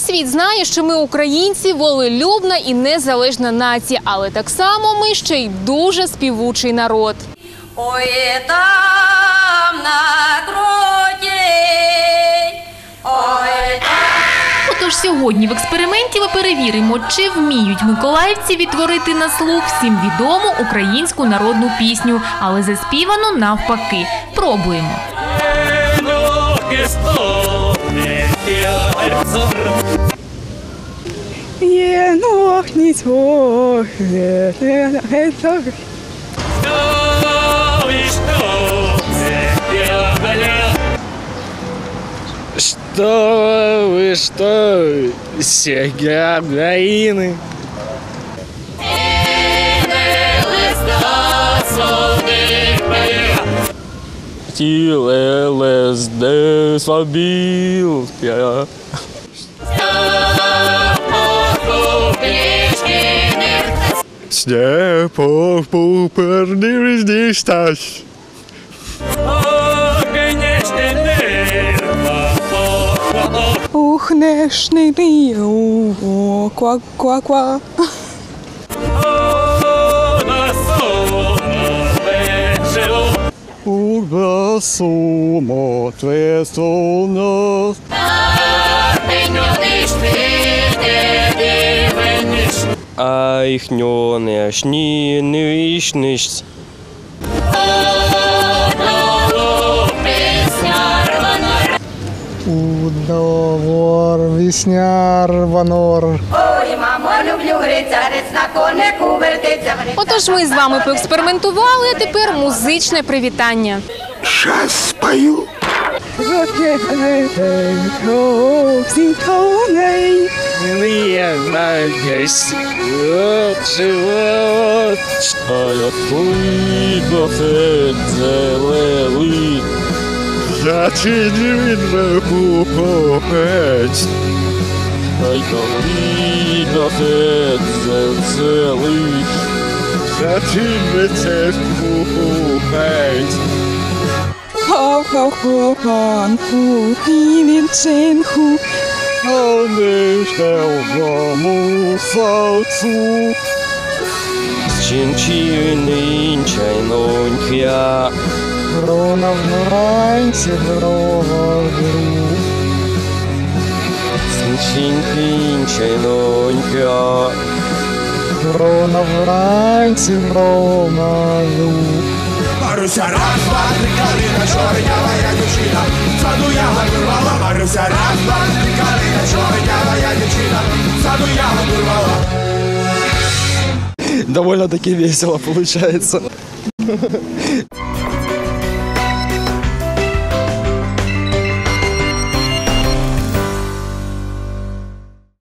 світ знає, що ми українці – волелюбна і незалежна нація, але так само ми ще й дуже співучий народ. Ой, там на круті, ой, там. Отож сьогодні в експерименті ми перевіримо, чи вміють миколаївці відтворити на слух всім відому українську народну пісню, але заспівану навпаки. Пробуємо. Что вы, что, Сергей Украины? ЛСД слабил я. Степов поперни здесь тащ. Ухнешний ти, ква-ква-ква. Угасумо тве солно. А ихнёне шни не вишнись. Удовор, вісняр, ванор. Ой, мамо, люблю грицярець, на конику вертиться. Отож ми з вами поекспериментували, а тепер музичне привітання. Щас спою. Я надеюсь, живот, что я твоего целый. Я тебе не пухать. Ай, твоего целый. Я тебе не пухать. Хан, ху, чен, ху. Чинчиный чайнонька. Грона вранці, грова гру. Чинчиный чайнонька. Грона вранці, грова гру. Маруся, раз, два, три, калина, чорнява я дівчина, саду ягоду рвала. Маруся, раз, два, три, калина, чорнява я дівчина, саду ягоду рвала. Довольно-таки весело получается.